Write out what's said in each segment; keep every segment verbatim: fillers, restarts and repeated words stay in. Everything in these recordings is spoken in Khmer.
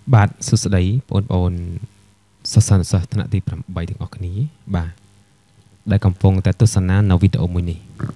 បាទសួស្តីបងប្អូនសិស្សនិស្សិតថ្នាក់ទីប្រាំបីទាំងអស់គ្នាបាទដែលកំពុងតែទស្សនានៅវីដេអូមួយនេះ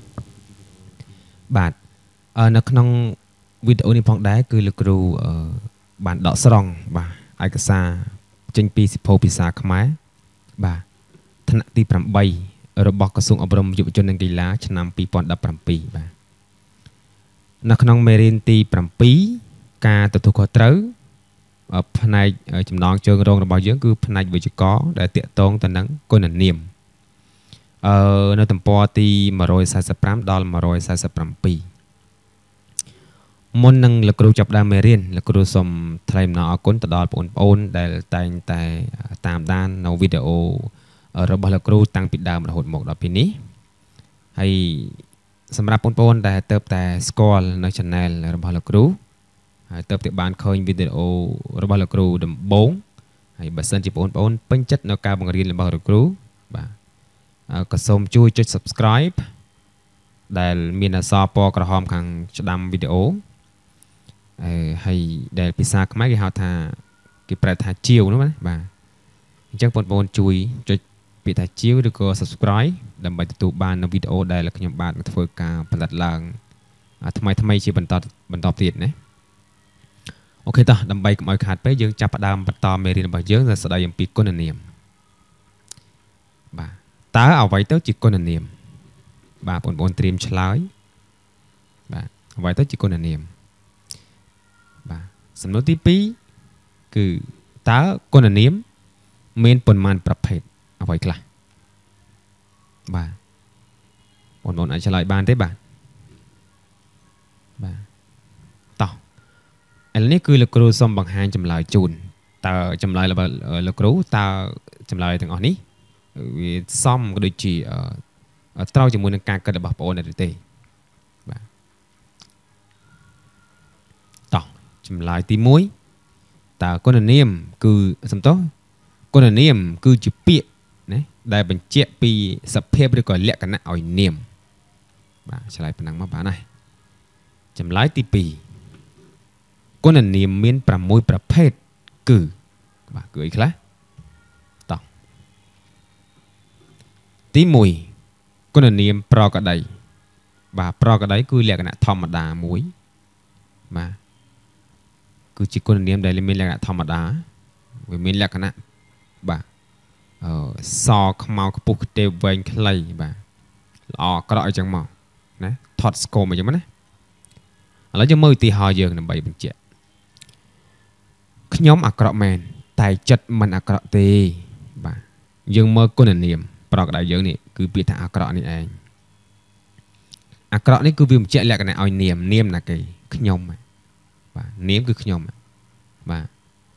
បាទអឺនៅក្នុងវីដេអូនេះផងដែរគឺលោកគ្រូអឺបានដកស្រង់បាទឯកសារចេញពីសិភៅភាសាខ្មែរបាទថ្នាក់ទីប្រាំបីរបស់ក្រសួងអប់រំយុវជននិងកីឡាឆ្នាំពីរពាន់ដប់ប្រាំពីរបាទនៅក្នុងមេរៀនទីប្រាំពីរការទទួលខុសត្រូវផ្នែកចំណងជើងរងរបស់យើងគឺផ្នែកវិជ្ជាករដែលតាក់ទងទៅនឹងគុណនាមអឺនៅទំព័រទីមួយរយសែសិបប្រាំដល់មួយរយសែសិបប្រាំពីរមុននឹងលោកគ្រូចាប់ផ្ដើមមេរៀនលោកគ្រូសូមថ្លែងអំណរអគុណទៅដល់បងប្អូនដែលតែងតែតាមដាននៅវីដេអូរបស់លោកគ្រូតាំងពីដើមរហូតមកដល់ពេលនេះហើយសម្រាប់បងប្អូនដែលទៅតែស្គាល់នៅ channel របស់លោកគ្រូហើយទៅតែបានឃើញវីដេអូរបស់លោកគ្រូដំបូងហើយបើសិនជាបងប្អូនពេញចិត្តនៅការបង្រៀនរបស់លោកគ្រូបាទក៏សូមជួយចុច Subscribe ដែលមានអក្សរពណ៌ក្រហមខាងស្ដាំវីដេអូហើយដែលភាសាខ្មែរគេហៅថាគេប្រែថាជាវនោះណាបាទអញ្ចឹងបងប្អូនជួយចុចពាក្យថាជាវឬក៏ Subscribe ដើម្បីទទួលបាននៅវីដេអូដែលខ្ញុំបាទនឹងធ្វើការផលិតឡើងថ្មីថ្មីជាបន្តបន្តទៀតណាអូខេតោះដើម្បីកុំឲ្យខាតពេកយើងចាប់ផ្ដើមបន្តមេរៀនរបស់យើងដែលស្ដីអំពីគុណនាមបាទតើអ្វីទៅជាគុណនាមបាទបងប្អូនត្រៀមឆ្លើយបាទអ្វីទៅជាគុណនាមបាទសំណួរទីពីរគឺតើគុណនាមមានប៉ុន្មានប្រភេទអ្វីខ្លះបាទបងប្អូនអាចឆ្លើយបានទេបាទបាទតោះឥឡូវនេះគឺលោកគ្រូសូមបង្ហាញចម្លើយជូនតើចម្លើយរបស់លោកគ្រូតើចម្លើយទាំងអស់នេះវាសមក៏ដូចជាត្រូវជាមួយនឹងការគិតរបស់បងប្អូនដែរទេបាទតោះចម្លើយទីមួយតើគុណនាមគឺសំទោសគុណនាមគឺជាពាក្យណាដែលបញ្ជាក់ពីសភាពឬក៏លក្ខណៈឲ្យនាមបាទឆ្លើយប៉ុណ្ណឹងមកបាទណាចម្លើយទីពីរគុណនាមមានប្រាំមួយប្រភេទគឺបាទគឺអីខ្លះតោះទីមួយគុណនាមប្រកដីបាទប្រកដីគឺលក្ខណៈធម្មតាមួយបាទគឺជាគុណនាមដែលមានលក្ខណៈធម្មតាវាមានលក្ខណៈបាទអឺសខ្មៅខ្ពស់ខ្ទេវវែងខ្លីបាទល្អអាក្រក់អីចឹងមកណាថត់ស្គមអីចឹងណាឥឡូវយើងមើលឧទាហរណ៍យើងដើម្បីបញ្ជាក់ខ្ញុំអាក្រក់មែនតែចិត្តមិនអាក្រក់ទេបាទយើងមើលគុណនាមប្រកដៅយើងនេះគឺពាក្យថាអាក្រក់នេះឯងអាក្រក់នេះគឺវាបញ្ជាក់លក្ខណៈឲ្យនាមនាមណាគេខ្ញុំបាទនាមគឺខ្ញុំបាទ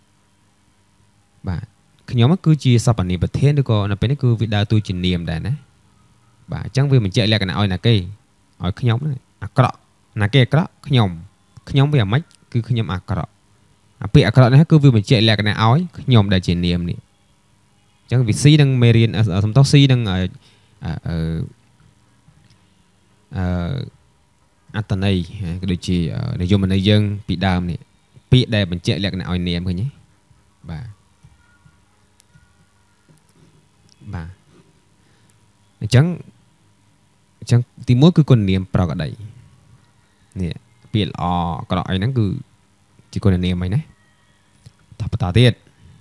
បាទខ្ញុំគឺជាសព្វនាមប្រធានឬក៏នៅពេលនេះគឺវាដើរតួជានាមដែរណាបាទអញ្ចឹងវាបញ្ជាក់លក្ខណៈឲ្យណាគេឲ្យខ្ញុំហ្នឹងអាក្រក់ណាគេអាក្រក់ខ្ញុំខ្ញុំវាអាម៉េចគឺខ្ញុំអាក្រក់អាពាក្យអាក្រក់នេះគឺវាបញ្ជាក់លក្ខណៈឲ្យខ្ញុំដែលជានាមនេះអញ្ចឹងវាស៊ីនឹងមេរៀនសំទោសស៊ីនឹងអឺអឺអត្តន័យក៏ដូចជានិយមន័យយើងពីដើមនេះពាក្យដែលបញ្ជាក់លក្ខណៈឲ្យនាមឃើញទេបាទបាទអញ្ចឹងអញ្ចឹងទីមួយគឺគុណនាមប្រកដីនេះពាក្យល្អអាក្រក់អីហ្នឹងគឺជាគុណនាមអីណាតបន្តទៀត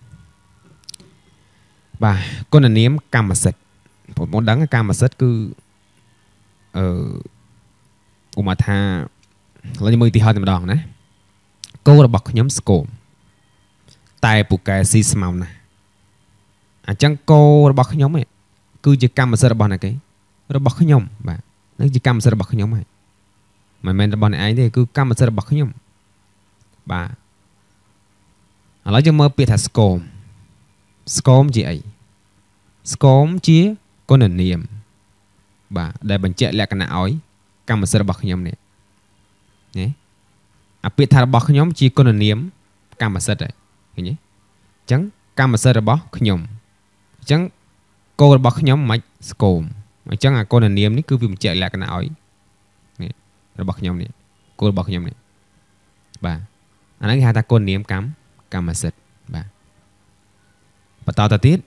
បាទគុណនាមកម្មសិទ្ធិបងប្អូនដឹងកម្មសិទ្ធិគឺអឺឧបមាថាឡើយមើលឧទាហរណ៍តែម្ដងណាគោរបស់ខ្ញុំស្គមតែពូកែស៊ីស្មៅណាស់អញ្ចឹងគោរបស់ខ្ញុំឯងគឺជាកម្មសិទ្ធិរបស់ណាគេរបស់ខ្ញុំបាទនឹងជាកម្មសិទ្ធិរបស់ខ្ញុំហើយមិនមែនរបស់អ្នកឯងទេគឺកម្មសិទ្ធិរបស់ខ្ញុំបាទឥឡូវយើងមើលពាក្យថាស្គមស្គមជាអីស្គមជាគុណនាមបាទដែលបញ្ជាក់លក្ខណៈឲ្យកម្មសិទ្ធិរបស់ខ្ញុំនេះណាអាពាក្យថារបស់ខ្ញុំជាគុណនាមកម្មសិទ្ធិហើយឃើញទេអញ្ចឹងកម្មសិទ្ធិរបស់ខ្ញុំអញ្ចឹងគោលរបស់ខ្ញុំមិនស្គមអញ្ចឹងអាគុណនាមនេះគឺវាបញ្ជាក់លក្ខណៈឲ្យនេះរបស់ខ្ញុំនេះគោលរបស់ខ្ញុំនេះបាទអាហ្នឹងគេហៅថាគុណនាមកម្មកម្មសិទ្ធិបាទបន្តទៅទៀត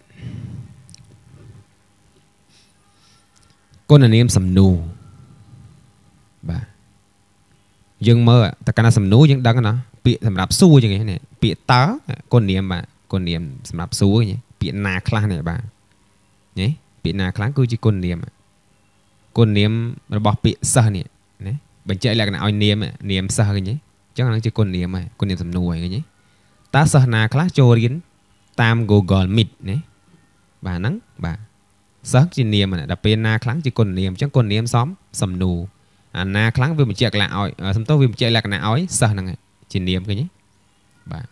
គុណនាមសំណួរបាទយើងមើលតើកាលណាសំណួរយើងដឹងណាពាក្យសម្រាប់សួរចឹងនេះពាក្យតើគុណនាមបាទគុណនាមសម្រាប់សួរនេះពាក្យណាខ្លះនេះបាទនេះពាក្យណាខ្លះគឺជាគុណនាមគុណនាមរបស់ពាក្យសិស្សនេះណាបញ្ជាក់លក្ខណៈឲ្យនាមនាមសិស្សហ្នឹងអញ្ចឹងហ្នឹងជាគុណនាមហើយគុណនាមសំណួរហ្នឹងតើសិស្សណាខ្លះចូលរៀនតាម Google Meet ណាបាទហ្នឹងបាទសិស្សជានាមដល់ពេលណាខ្លាំងជាគុណនាមអញ្ចឹងគុណនាមសំសំណួរអាណាខ្លាំងវាបញ្ជាក់លក្ខណៈឲ្យសំទោសវាបញ្ជាក់លក្ខណៈឲ្យសិស្សហ្នឹងជានាមឃើញទេបាទ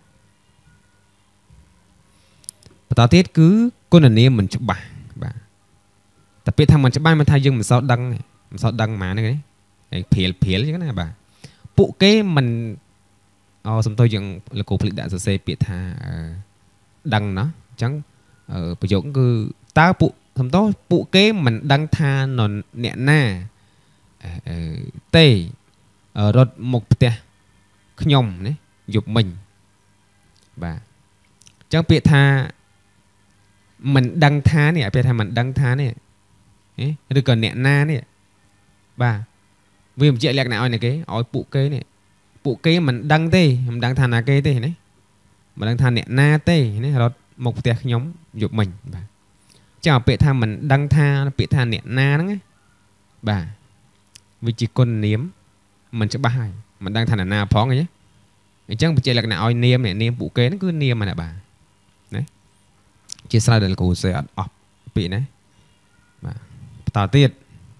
បន្តទៀតគឺគុណនាមមិនច្បាស់បាទតែពាក្យថាមិនច្បាស់មិនថាយើងមិនសូវដឹងមិនសូវដឹងហ្មងហ្នឹងឯងព្រាលព្រាលអញ្ចឹងណាបាទពួកគេមិនអូសំទោសយើងលោកគ្រូភ្លេចដាក់សរសេរពាក្យថាដឹងណាអញ្ចឹងប្រយោគគឺតើពួកសំទោសពួកគេមិនដឹងថាអ្នកណាទេរត់មកផ្ទះខ្ញុំណាយប់មិញបាទអញ្ចឹងពាក្យថាមិនដឹងថានេះពាក្យថាមិនដឹងថានេះឬក៏អ្នកណានេះបាទវាបញ្ជាក់លក្ខណៈឲ្យអ្នកគេឲ្យពួកគេនេះពួកគេមិនដឹងទេមិនដឹងថាណាគេទេណាមិនដឹងថាអ្នកណាទេណារត់មកផ្ទះខ្ញុំយប់មិញបាទចាពាក្យថាមិនដឹងថាពាក្យថាអ្នកណាហ្នឹងបាទវាជាគុណនាមមិនច្បាស់ហើយមិនដឹងថាអ្នកណាផងអីអញ្ចឹងបញ្ជាក់លក្ខណៈឲ្យនាមនាមពួកគេហ្នឹងគឺនាមហ្នឹងបាទណាជាស្រ័យដែលគ្រូសេអត់អស់ពាក្យណាបាទបន្តទៀត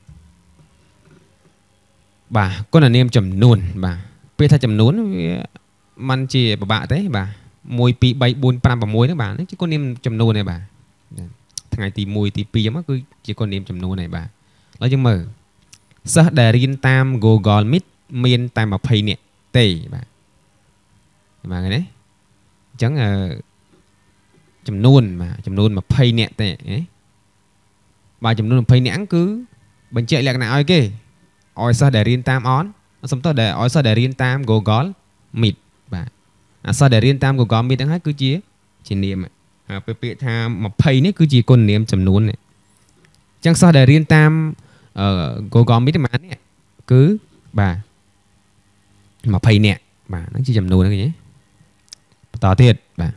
បាទគុណនាមចំនួនបាទពាក្យថាចំនួនវាมันជាពិបាកទេបាទមួយពីរបីបួនប្រាំប្រាំមួយហ្នឹងបាទនេះជាគុណនាមចំនួនទេបាទថ្ងៃទីមួយទីពីរមកគឺជាគុណនាមចំនួនទេបាទឥឡូវយើងមើលសិស្សដែលរៀនតាម Google Meet មានតែម្ភៃនាក់ទេបាទបាទឃើញទេអញ្ចឹងចំនួនបាទចំនួនម្ភៃនាក់ទេបាទចំនួនម្ភៃនាក់ហ្នឹងគឺបញ្ជាក់លក្ខណៈឲ្យគេឲ្យសិស្សដែលរៀនតាមអនសំទោសដែលឲ្យសិស្សដែលរៀនតាម Google Meet បាទអាសិស្សដែលរៀនតាម Google Meet ហ្នឹងហើយគឺជាជានាមហើយពេលពាក្យថាម្ភៃនេះគឺជាគុណនាមចំនួននេះអញ្ចឹងសិស្សដែលរៀនតាម Google Meet ប៉ុន្មាននេះគឺបាទម្ភៃនាក់បាទហ្នឹងជាចំនួនហ្នឹងឃើញទេបន្តទៀតបាទ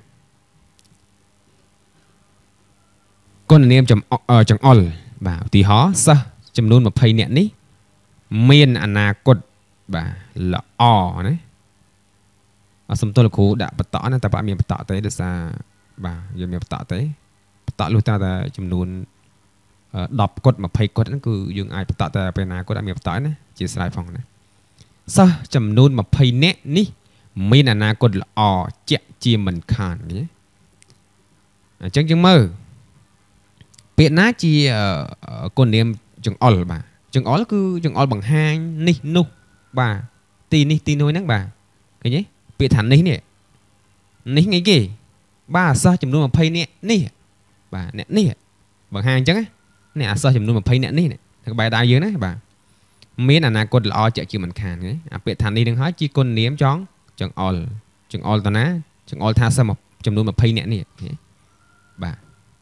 គុណនាមចង្អុលបាទឧទាហរណ៍សិស្សចំនួនម្ភៃនាក់នេះមានអនាគតបាទល្អណាអសំទោសលោកគ្រូដាក់បន្តណាតែបើមានបន្តទេដោយសារបាទយើងមានបន្តទេបន្តលុះតែតែចំនួនដប់គត់ម្ភៃគត់ហ្នឹងគឺយើងអាចបន្តតែពេលណាគាត់អត់មានបន្តណាជាស្រ័យផងណាសិស្សចំនួនម្ភៃនាក់នេះមានអនាគតល្អជាក់ជាមិនខានណាអញ្ចឹងយើងមើលពាក្យណាជាគុណនាមចង្អុលបាទចង្អុលគឺចង្អុលបង្ហាញនេះនោះបាទទីនេះទីនោះហ្នឹងបាទឃើញទេពាក្យថានេះនេះនេះអីគេបាទសិស្សចំនួនម្ភៃនាក់នេះបាទអ្នកនេះបង្ហាញអញ្ចឹងនេះអាសិស្សចំនួនម្ភៃនាក់នេះក្បែរដៃយើងណាបាទមានអនាគតល្អជាក់ជាមិនខានណាអាពាក្យថានេះនឹងហើយជាគុណនាមចងចង្អុលចង្អុលតាណាចង្អុលថាសិស្សចំនួនម្ភៃនាក់នេះបាទ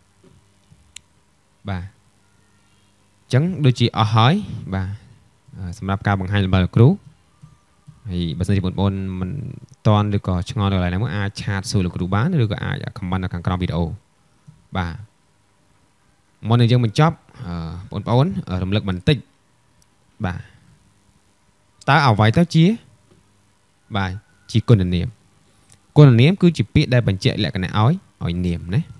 បាទអញ្ចឹងដូចជាអស់ហើយបាទសម្រាប់ការបង្ហាញរបស់លោកគ្រូហើយបើសិនជាបងប្អូនមិនតន់ឬក៏ឆ្ងល់នៅកន្លែងណាមួយអាចឆាតសួរលោកគ្រូបានឬក៏អាចខមមិននៅខាងក្រោមវីដេអូបាទមុននឹងយើងបញ្ចប់បងប្អូនរំលឹកបន្តិចបាទតើអ្វីទៅជាបាទជាគុណនាមគុណនាមគឺជាពាក្យដែលបញ្ជាក់លក្ខណៈឲ្យឲ្យនាមណា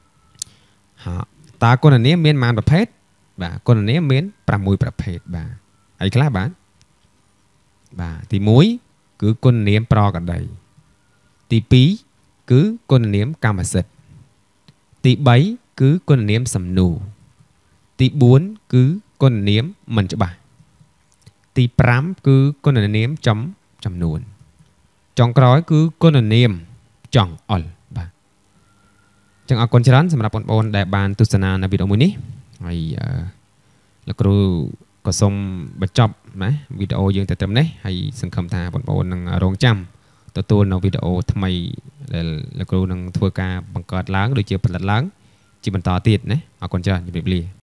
តើគុណនាមមានប៉ុន្មានប្រភេទបាទគុណនាមមានប្រាំមួយប្រភេទបាទអីខ្លះបាទបាទទីមួយគឺគុណនាមប្រកដីទីពីរគឺគុណនាមកម្មសិទ្ធិទីបីគឺគុណនាមសំណួរទីបួនគឺគុណនាមមិនច្បាស់ទីប្រាំគឺគុណនាមចំចំនួនចុងក្រោយគឺគុណនាមចង្អុលបាទចឹងអរគុណច្រើនសម្រាប់បងប្អូនដែលបានទស្សនានៅវីដេអូមួយនេះហើយលោកគ្រូក៏សូមបញ្ចប់ណាវីដេអូយើងតែត្រឹមនេះហើយសង្ឃឹមថាបងប្អូននឹងរងចាំទទួលនៅវីដេអូថ្មីដែលលោកគ្រូនឹងធ្វើការបង្កើតឡើងដូចជាផលិតឡើងជាបន្តទៀតណាអរគុណច្រើនជម្រាបលា